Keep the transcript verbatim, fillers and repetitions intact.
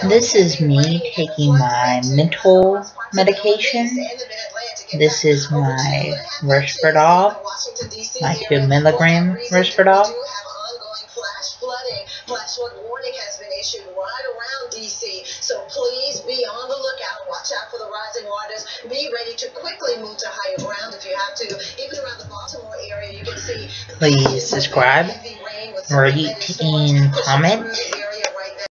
This is me taking my mental medication. This is my Risperdal, my two milligram Risperdal. Flash flood warning has been issued right around D C, so please be on the lookout. Watch out for the rising waters. Be ready to quickly move to higher ground if you have to. Even around the Baltimore area, you can see. Please subscribe, rate, and comment.